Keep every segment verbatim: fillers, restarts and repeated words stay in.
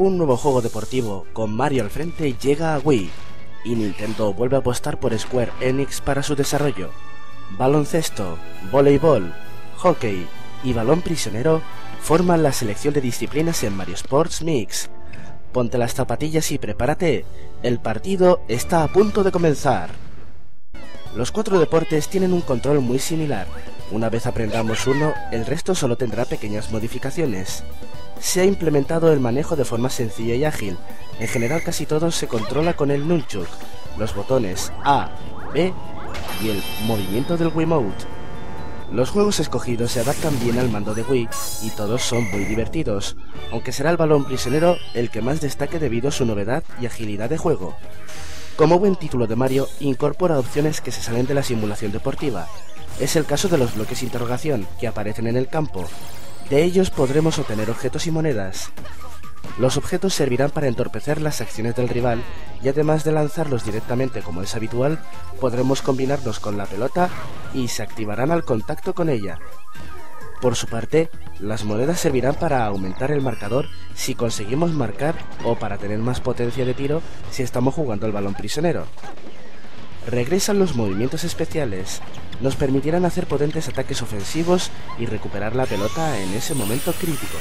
Un nuevo juego deportivo con Mario al frente llega a Wii, y Nintendo vuelve a apostar por Square Enix para su desarrollo. Baloncesto, voleibol, hockey y balón prisionero forman la selección de disciplinas en Mario Sports Mix. Ponte las zapatillas y prepárate, el partido está a punto de comenzar. Los cuatro deportes tienen un control muy similar. Una vez aprendamos uno, el resto solo tendrá pequeñas modificaciones. Se ha implementado el manejo de forma sencilla y ágil. En general casi todo se controla con el Nunchuk, los botones A, B y el movimiento del Wiimote. Los juegos escogidos se adaptan bien al mando de Wii y todos son muy divertidos, aunque será el balón prisionero el que más destaque debido a su novedad y agilidad de juego. Como buen título de Mario, incorpora opciones que se salen de la simulación deportiva. Es el caso de los bloques interrogación que aparecen en el campo. De ellos podremos obtener objetos y monedas. Los objetos servirán para entorpecer las acciones del rival y además de lanzarlos directamente como es habitual, podremos combinarlos con la pelota y se activarán al contacto con ella. Por su parte, las monedas servirán para aumentar el marcador si conseguimos marcar o para tener más potencia de tiro si estamos jugando al balón prisionero. Regresan los movimientos especiales, nos permitirán hacer potentes ataques ofensivos y recuperar la pelota en ese momento crítico.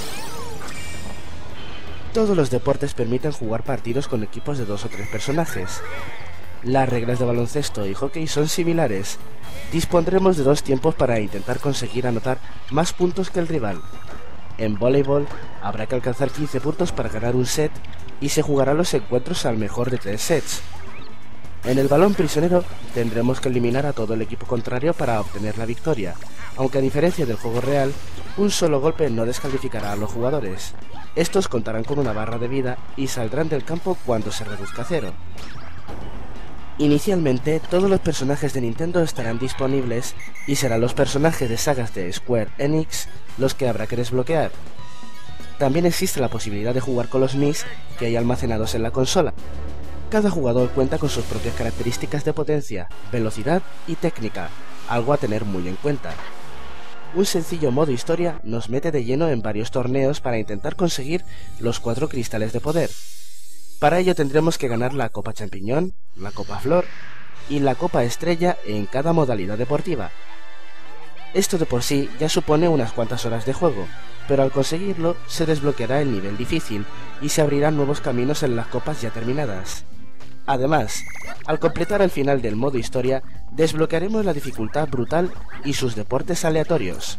Todos los deportes permiten jugar partidos con equipos de dos o tres personajes. Las reglas de baloncesto y hockey son similares. Dispondremos de dos tiempos para intentar conseguir anotar más puntos que el rival. En voleibol habrá que alcanzar quince puntos para ganar un set y se jugarán los encuentros al mejor de tres sets. En el balón prisionero tendremos que eliminar a todo el equipo contrario para obtener la victoria, aunque a diferencia del juego real, un solo golpe no descalificará a los jugadores. Estos contarán con una barra de vida y saldrán del campo cuando se reduzca a cero. Inicialmente, todos los personajes de Nintendo estarán disponibles y serán los personajes de sagas de Square Enix los que habrá que desbloquear. También existe la posibilidad de jugar con los Mis que hay almacenados en la consola. Cada jugador cuenta con sus propias características de potencia, velocidad y técnica, algo a tener muy en cuenta. Un sencillo modo historia nos mete de lleno en varios torneos para intentar conseguir los cuatro cristales de poder. Para ello tendremos que ganar la Copa Champiñón, la Copa Flor y la Copa Estrella en cada modalidad deportiva. Esto de por sí ya supone unas cuantas horas de juego, pero al conseguirlo se desbloqueará el nivel difícil y se abrirán nuevos caminos en las copas ya terminadas. Además, al completar el final del modo historia, desbloquearemos la dificultad brutal y sus deportes aleatorios.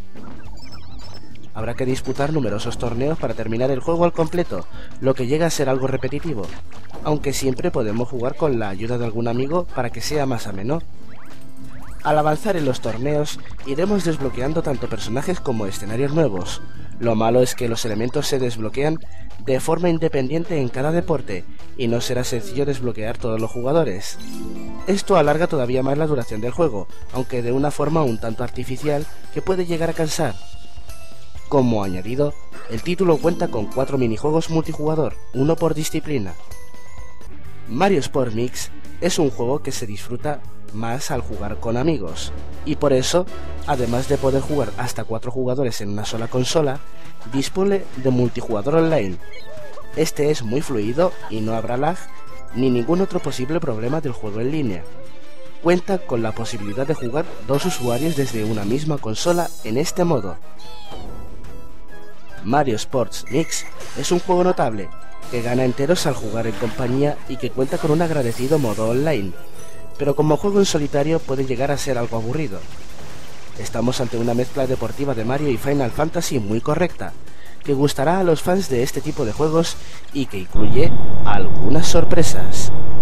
Habrá que disputar numerosos torneos para terminar el juego al completo, lo que llega a ser algo repetitivo, aunque siempre podemos jugar con la ayuda de algún amigo para que sea más ameno. Al avanzar en los torneos, iremos desbloqueando tanto personajes como escenarios nuevos. Lo malo es que los elementos se desbloquean de forma independiente en cada deporte, y no será sencillo desbloquear todos los jugadores. Esto alarga todavía más la duración del juego, aunque de una forma un tanto artificial que puede llegar a cansar. Como añadido, el título cuenta con cuatro minijuegos multijugador, uno por disciplina. Mario Sports Mix es un juego que se disfruta más al jugar con amigos, y por eso, además de poder jugar hasta cuatro jugadores en una sola consola, dispone de multijugador online. Este es muy fluido y no habrá lag ni ningún otro posible problema del juego en línea. Cuenta con la posibilidad de jugar dos usuarios desde una misma consola en este modo. Mario Sports Mix es un juego notable, que gana enteros al jugar en compañía y que cuenta con un agradecido modo online, pero como juego en solitario puede llegar a ser algo aburrido. Estamos ante una mezcla deportiva de Mario y Final Fantasy muy correcta, que gustará a los fans de este tipo de juegos y que incluye algunas sorpresas.